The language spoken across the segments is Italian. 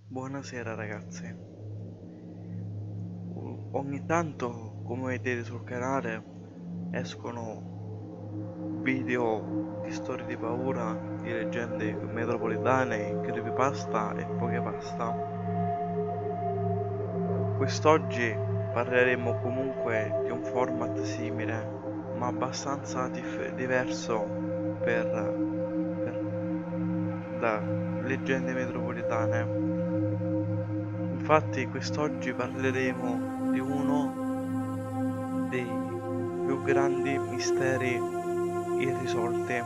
Buonasera ragazzi. Ogni tanto, come vedete sul canale, escono video di storie di paura, di leggende metropolitane, creepypasta e poche pasta. Quest'oggi parleremo comunque di un format simile, ma abbastanza diverso da leggende metropolitane. Infatti quest'oggi parleremo di uno dei più grandi misteri irrisolti.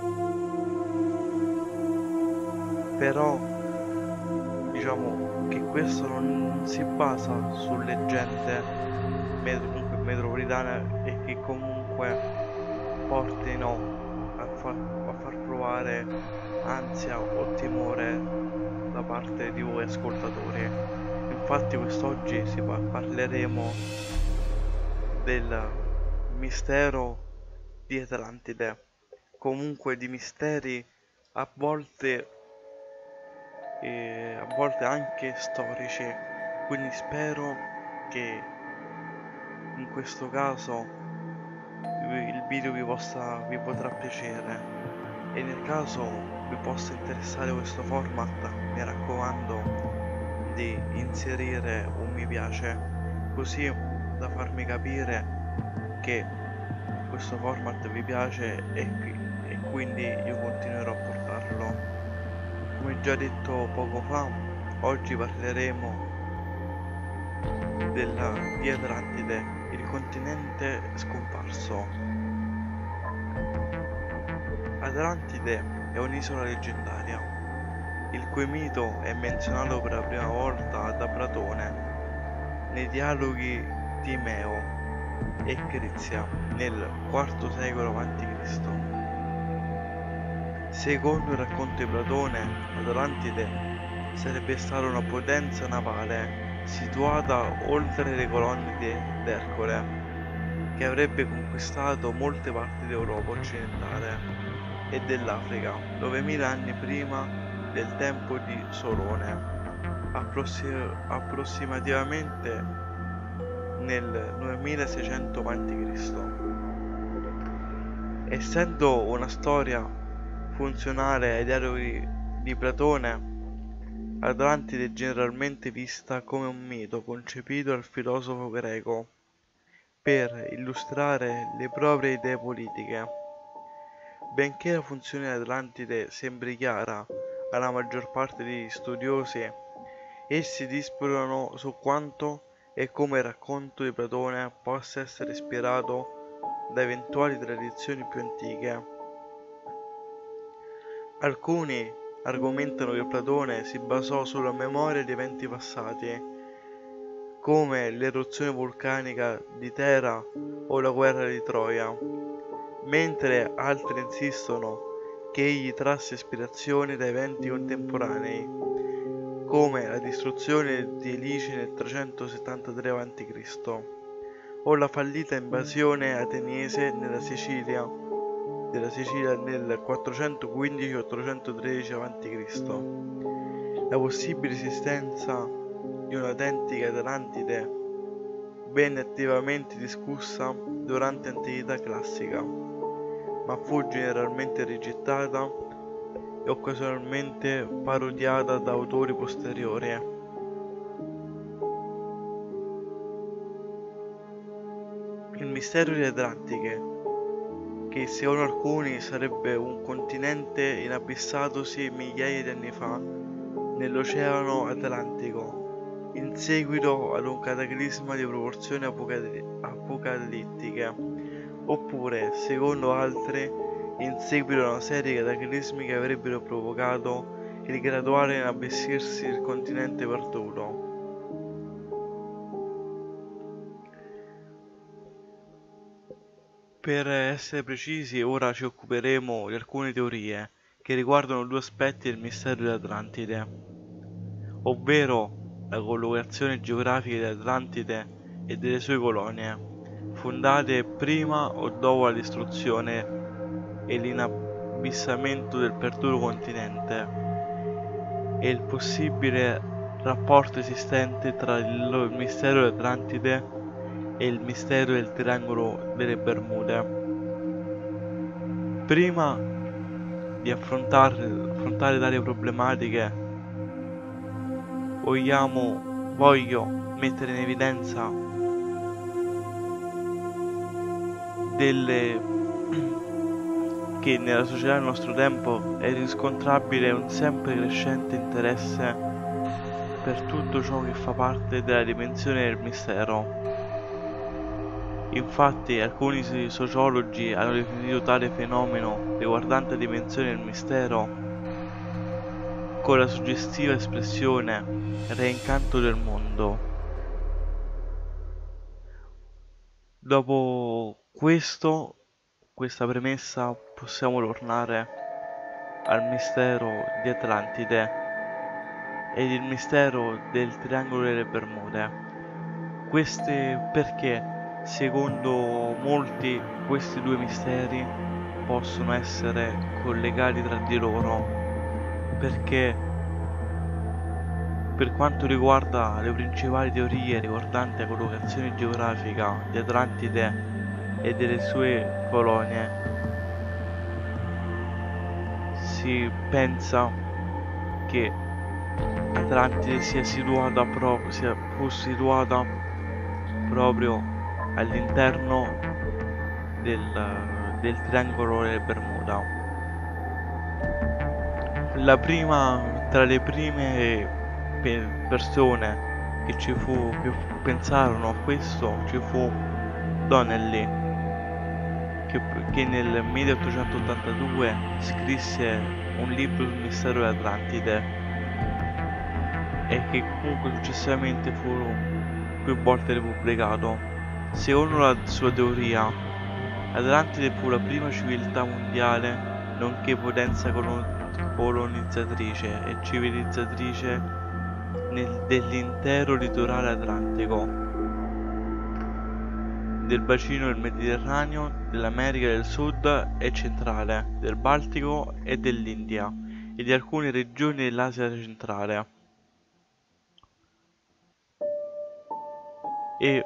Però diciamo che questo non si basa su leggende comunque metropolitane e che comunque portino a far provare ansia o timore da parte di voi ascoltatori. Infatti quest'oggi parleremo del mistero di Atlantide, comunque di misteri a volte, a volte anche storici, quindi spero che in questo caso il video vi potrà piacere e nel caso vi possa interessare questo format, mi raccomando di inserire un mi piace, così da farmi capire che questo format vi piace e quindi io continuerò a portarlo. Come già detto poco fa, oggi parleremo di Atlantide, il continente scomparso. Atlantide è un'isola leggendaria, il cui mito è menzionato per la prima volta da Platone nei dialoghi di Meo e Crizia nel IV secolo a.C. Secondo il racconto di Platone, Atlantide sarebbe stata una potenza navale situata oltre le colonne d'Ercole, che avrebbe conquistato molte parti d'Europa occidentale e dell'Africa 9000 anni prima del tempo di Solone, approssimativamente nel 9600 a.C. Essendo una storia funzionale ai dialoghi di Platone, Atlantide è generalmente vista come un mito concepito dal filosofo greco per illustrare le proprie idee politiche. Benché la funzione di Atlantide sembri chiara alla maggior parte degli studiosi, essi disputano su quanto e come il racconto di Platone possa essere ispirato da eventuali tradizioni più antiche. Alcuni argomentano che Platone si basò sulla memoria di eventi passati, come l'eruzione vulcanica di Tera o la guerra di Troia, mentre altri insistono che egli trasse ispirazione da eventi contemporanei, come la distruzione di Elice nel 373 a.C. o la fallita invasione ateniese della Sicilia nel 415-813 a.C. La possibile esistenza di un'autentica Atlantide venne attivamente discussa durante l'antichità classica, ma fu generalmente rigettata e occasionalmente parodiata da autori posteriori. Il mistero di Atlantide, che secondo alcuni sarebbe un continente inabissatosi migliaia di anni fa nell'Oceano Atlantico, in seguito ad un cataclisma di proporzioni apocalittiche, oppure, secondo altri, in seguito a una serie di cataclismi che avrebbero provocato il graduale inabissirsi del continente perduto. Per essere precisi, ora ci occuperemo di alcune teorie che riguardano due aspetti del mistero di Atlantide, ovvero la collocazione geografica di Atlantide e delle sue colonie, fondate prima o dopo la distruzione e l'inabissamento del perduto continente, e il possibile rapporto esistente tra il mistero di Atlantide e il mistero del triangolo delle Bermude. Prima di affrontare tali problematiche, voglio mettere in evidenza che nella società del nostro tempo è riscontrabile un sempre crescente interesse per tutto ciò che fa parte della dimensione del mistero. Infatti alcuni sociologi hanno definito tale fenomeno riguardante la dimensione del mistero con la suggestiva espressione reincanto del mondo. Dopo questa premessa possiamo tornare al mistero di Atlantide ed il mistero del triangolo delle Bermude. Perché secondo molti questi due misteri possono essere collegati tra di loro, perché per quanto riguarda le principali teorie riguardanti la collocazione geografica di Atlantide e delle sue colonie, si pensa che Atlantide sia fu situata proprio all'interno del triangolo delle Bermuda. Tra le prime persone che pensarono a questo ci fu Donnelly, che nel 1882 scrisse un libro sul mistero di Atlantide e che comunque successivamente fu più volte ripubblicato. Secondo la sua teoria, Atlantide fu la prima civiltà mondiale, nonché potenza colonizzatrice e civilizzatrice dell'intero litorale atlantico, del bacino del Mediterraneo, dell'America del Sud e centrale, del Baltico e dell'India e di alcune regioni dell'Asia centrale. E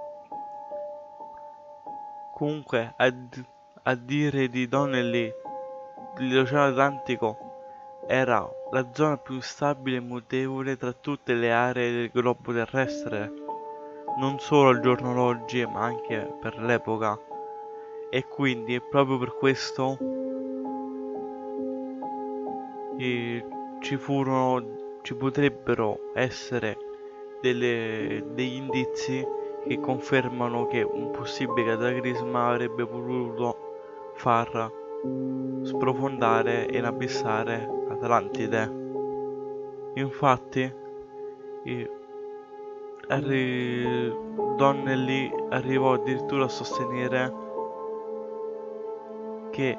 comunque, a dire di Donnelly, l'Oceano Atlantico era la zona più stabile e mutevole tra tutte le aree del globo terrestre, non solo al giorno d'oggi, ma anche per l'epoca. E quindi è proprio per questo ci potrebbero essere degli indizi che confermano che un possibile cataclisma avrebbe potuto far sprofondare e inabissare Atlantide. Infatti Donnelly arrivò addirittura a sostenere che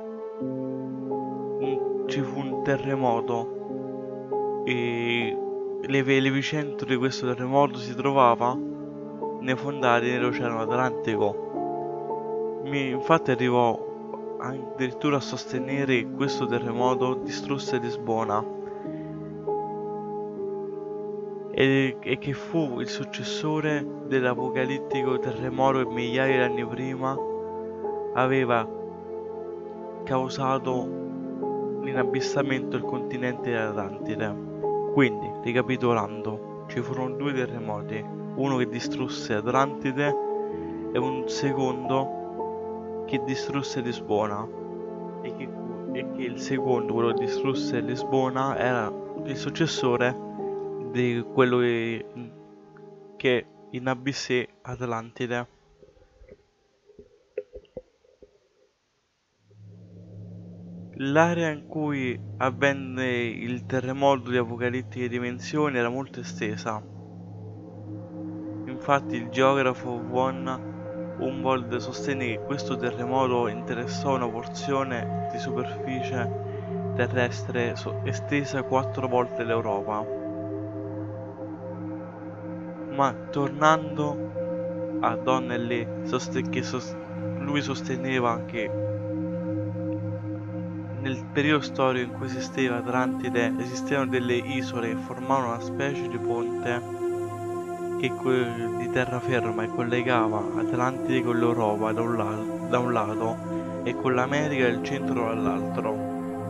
ci fu un terremoto e l'epicentro di questo terremoto si trovava nei fondali dell'Oceano Atlantico. Infatti arrivò addirittura a sostenere che questo terremoto distrusse Lisbona e che fu il successore dell'apocalittico terremoto che migliaia di anni prima aveva causato l'inabissamento del continente dell'Atlantide. Quindi, ricapitolando, ci furono due terremoti, uno che distrusse Atlantide e un secondo che distrusse Lisbona, e che il secondo, quello che distrusse Lisbona, era il successore di quello che inabissì Atlantide. L'area in cui avvenne il terremoto di apocalittiche dimensioni era molto estesa. Infatti il geografo von Humboldt sostenne che questo terremoto interessò una porzione di superficie terrestre estesa 4 volte l'Europa. Ma tornando a Donnelly, lui sosteneva che nel periodo storico in cui esisteva Atlantide, esistevano delle isole che formavano una specie di ponte di terraferma che collegava Atlantide con l'Europa da un lato e con l'America del centro dall'altro.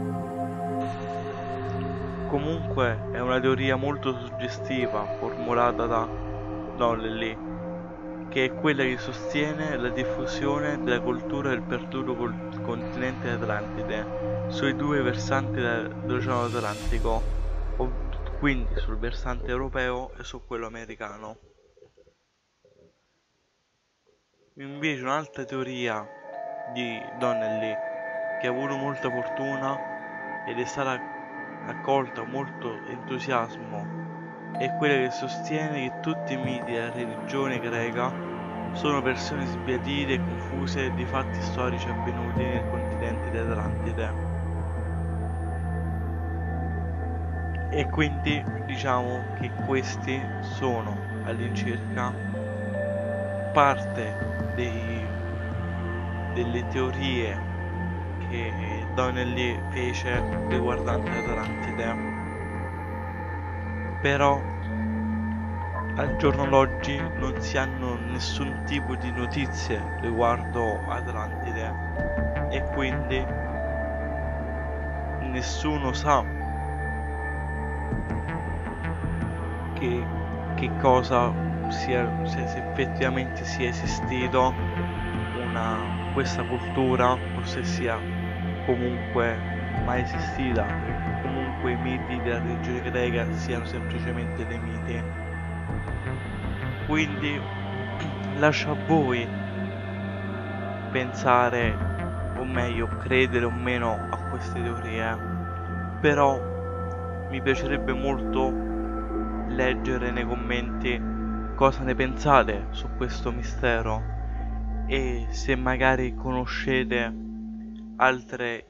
Comunque è una teoria molto suggestiva formulata da Donnelly, che è quella che sostiene la diffusione della cultura del perduto continente Atlantide sui due versanti dell'Oceano Atlantico, quindi sul versante europeo e su quello americano. Invece un'altra teoria di Donnelly che ha avuto molta fortuna ed è stata accolta con molto entusiasmo è quella che sostiene che tutti i miti della religione greca sono versioni sbiadite e confuse di fatti storici avvenuti nel continente di Atlantide. E quindi diciamo che questi sono all'incirca parte delle teorie che Donnelly fece riguardante Atlantide. Però al giorno d'oggi non si hanno nessun tipo di notizie riguardo Atlantide e quindi nessuno sa che cosa sia, se effettivamente sia esistito questa cultura o se sia comunque mai esistita, comunque i miti della religione greca siano semplicemente dei miti. Quindi lascio a voi pensare, o meglio credere o meno a queste teorie, però mi piacerebbe molto leggere nei commenti cosa ne pensate su questo mistero e se magari conoscete altre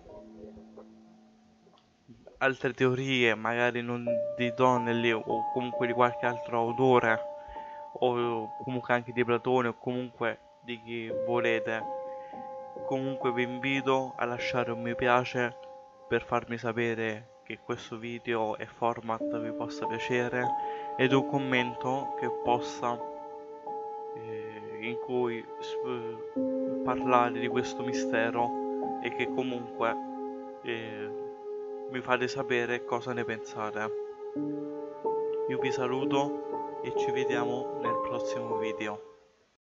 teorie, magari non di Donnelly o comunque di qualche altro autore o comunque anche di Platone o comunque di chi volete. Comunque vi invito a lasciare un mi piace per farmi sapere che questo video e format vi possa piacere ed un commento che possa in cui parlare di questo mistero e che comunque mi fate sapere cosa ne pensate. Io vi saluto e ci vediamo nel prossimo video.